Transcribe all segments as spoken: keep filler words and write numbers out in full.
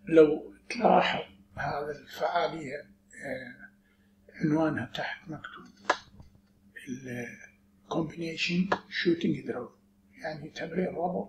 لو تلاحظ هذا الفعالية عنوانها تحت مكتوب Combination Shooting Drill، يعني تمرين ربط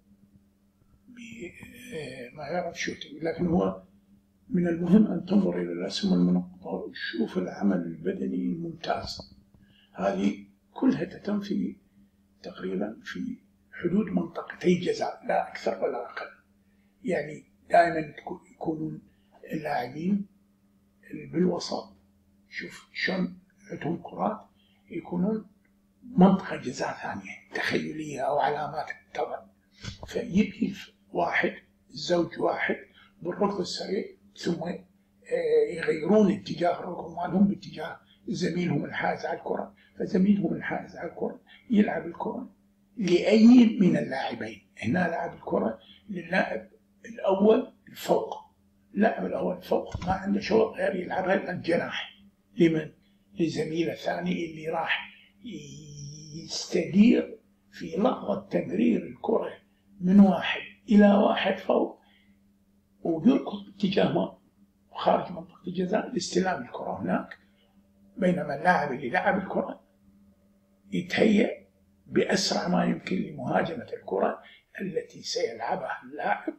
بما يعرف شوتينج. لكن هو من المهم أن تنظر إلى الأسهم المنقطة وتشوف العمل البدني الممتاز. هذه كلها تتم في تقريبا في حدود منطقتي جزاء، لا أكثر ولا أقل. يعني دائما يكونون اللاعبين بالوسط، شوف شلون عندهم كرات، يكونون منطقة جزاء ثانية تخيلية أو علامات تضع، فيبني واحد زوج واحد بالركض السريع، ثم يغيرون اتجاه الركض مالهم باتجاه زميلهم الحائز على الكرة، فزميلهم الحائز على الكرة يلعب الكرة لأي من اللاعبين. هنا لعب الكرة للاعب الأول فوق، اللاعب الأول فوق ما عنده شغل غير يلعبها للجناح لمن؟ لزميله الثاني اللي راح يستدير في لحظة تمرير الكرة من واحد إلى واحد فوق، ويركض باتجاه ما خارج منطقة الجزاء لاستلام الكرة هناك، بينما اللاعب اللي لعب الكرة يتهيأ بأسرع ما يمكن لمهاجمة الكرة التي سيلعبها اللاعب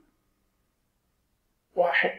واحد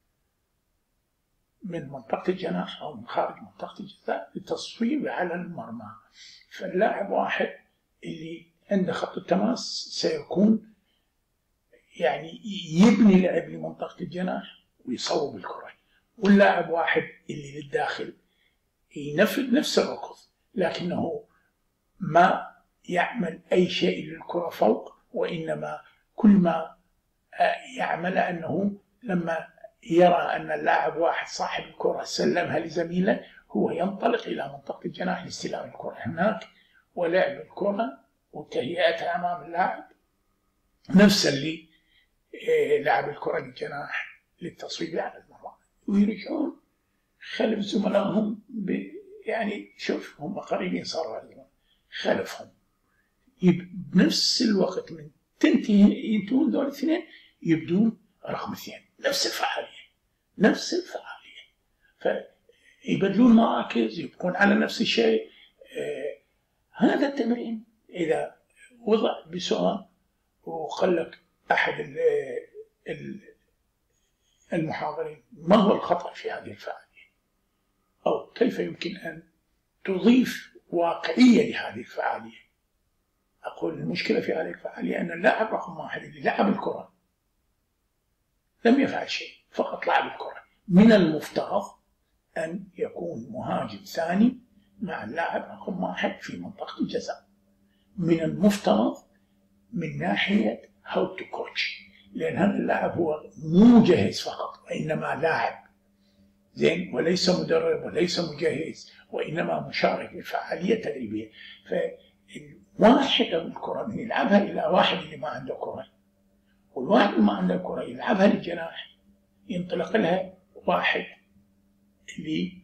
من منطقة الجناح أو من خارج منطقة الجزاء للتصويب على المرمى. فاللاعب واحد اللي عنده خط التماس سيكون يعني يبني لعب لمنطقة الجناح ويصوب الكرة، واللاعب واحد اللي للداخل ينفذ نفس الركض لكنه ما يعمل أي شيء للكرة فوق، وإنما كل ما يعمل أنه لما يرى أن اللاعب واحد صاحب الكرة سلمها لزميله، هو ينطلق إلى منطقة الجناح لاستلام الكرة هناك ولعب الكرة وتهيئتها أمام اللاعب نفس اللي لعب الكرة للجناح للتصويب على المرمى، ويرجعون خلف زملائهم. يعني شوف هم قريبين صاروا خلفهم، بنفس الوقت من تنتهي ينتهون دول الاثنين يبدون رقم اثنين، نفس الفعالية نفس الفعالية، فيبدلون مراكز، يبقون على نفس الشيء. آه هذا التمرين إذا وضع بسؤال وقال لك أحد المحاضرين ما هو الخطأ في هذه الفعالية، أو كيف يمكن أن تضيف واقعية لهذه الفعالية، أقول المشكلة في هذه الفعالية أن اللاعب رقم واحد اللي لعب الكرة لم يفعل شيء، فقط لعب الكرة. من المفترض أن يكون مهاجم ثاني مع اللاعب رقم واحد في منطقة الجزاء، من المفترض من ناحية how to coach، لأن هذا اللاعب هو مو مجهز فقط وإنما لاعب زين، وليس مدرب وليس مجهز، وإنما مشارك في فعالية تدريبية. فالواحد الكرة من يلعبها إلى واحد اللي ما عنده كرة، والواحد اللي ما عنده كرة يلعبها للجناح، ينطلق لها واحد اللي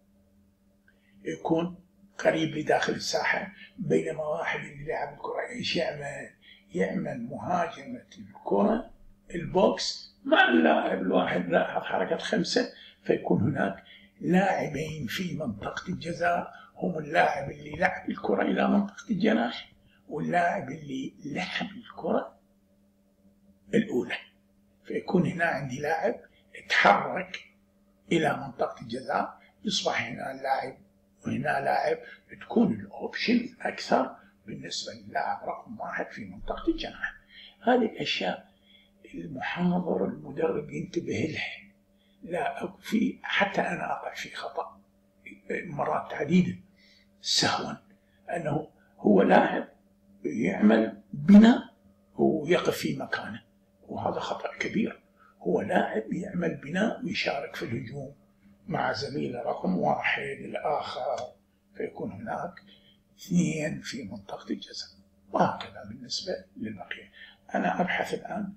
يكون قريب لداخل الساحة، بينما واحد اللي لعب الكرة إيش يعمل؟ يعمل مهاجمة الكرة البوكس مع اللاعب الواحد. لاحظ حركة خمسة، فيكون هناك لاعبين في منطقة الجزاء هم اللاعب اللي لعب الكرة إلى منطقة الجناح واللاعب اللي لعب الكرة الأولى، فيكون هنا عندي لاعب تحرك إلى منطقة الجزاء، يصبح هنا لاعب وهنا لاعب، تكون الأوبشن أكثر بالنسبة للاعب رقم واحد في منطقة الجناح. هذه الأشياء المحاضر المدرب ينتبه لها، لا في حتى أنا أقع في خطأ مرات عديدة سهوا، أنه هو لاعب يعمل بناء ويقف في مكانه، وهذا خطأ كبير. هو لاعب يعمل بناء ويشارك في الهجوم مع زميله رقم واحد الآخر، فيكون هناك اثنين في منطقة الجزاء، وهكذا بالنسبة للبقية. أنا أبحث الآن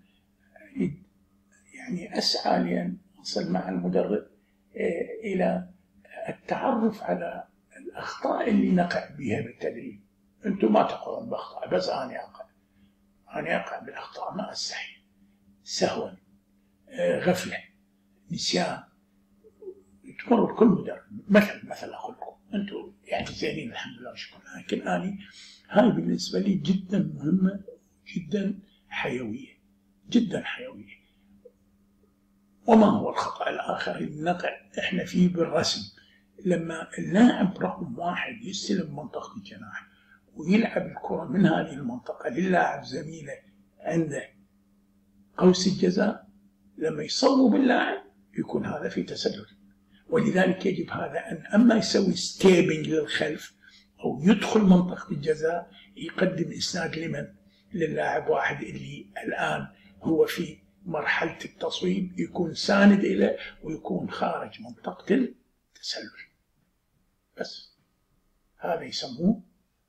يعني أسعى لأن أصل مع المدرب إلى التعرف على الأخطاء اللي نقع بها بالتدريب. أنتم ما تقعون بأخطاء، بس أنا أقع أنا أقع بالأخطاء ما أستحي سهوا. غفلة، نسيان تمر بكل مدرب. مثل مثل أقول لكم أنتم يعني زينين الحمد لله وشكرا، لكن أنا هاي بالنسبة لي جدا مهمة، جدا حيوية، جدا حيوية. وما هو الخطأ الآخر النقع إحنا فيه بالرسم؟ لما اللاعب رقم واحد يستلم منطقة الجناح ويلعب الكرة من هذه المنطقة للاعب زميله عنده قوس الجزاء، لما يصوب اللاعب يكون هذا في تسلل. ولذلك يجب هذا أن أما يسوي ستيبنج للخلف أو يدخل منطقة الجزاء يقدم إسناد لمن؟ للاعب واحد اللي الآن هو في مرحلة التصويب، يكون ساند إليه ويكون خارج منطقة التسلل. بس هذا يسموه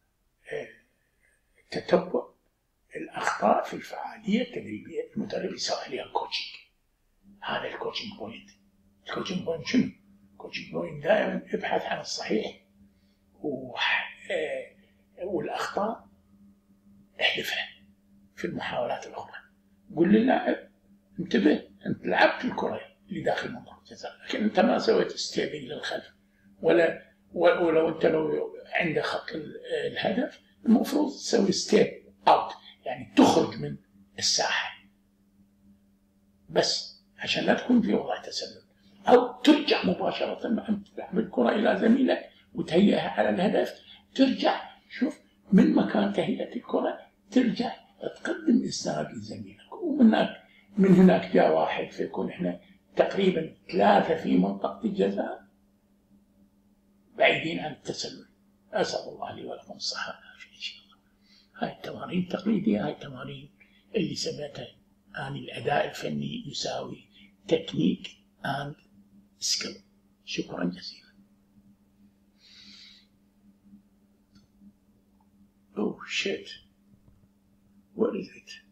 تتبع الأخطاء في الفعالية التدريبية. المدرب يسوي عليها كوتشنج. هذا الكوتشنج بوينت. الكوتشنج بوينت شنو؟ الكوتشنج بوينت دائما ابحث عن الصحيح والأخطاء احذفها في المحاولات الأخرى. قل للاعب انتبه، أنت لعبت الكرة اللي داخل منطقة الجزاء لكن أنت ما سويت ستيبنج للخلف، ولا ولو أنت لو عندك خط الهدف المفروض تسوي ستيب أوت، يعني تخرج من الساحة بس عشان لا تكون في وضع تسلل، أو ترجع مباشرة مع أن تلعب الكرة إلى زميلك وتهيئها على الهدف، ترجع شوف من مكان تهيئة الكرة ترجع تقدم إسناد لزميلك. ومن هناك من هناك جاء واحد فيكون إحنا تقريبا ثلاثة في منطقة الجزاء بعيدين عن التسلل. أسأل الله لي ولكم الصحة والعافية إن شاء الله. هاي التمارين التقليدية، هاي التمارين اللي سميتها عن الأداء الفني يساوي تكنيك and skill. شكرا جزيلا. Oh shit. What is it?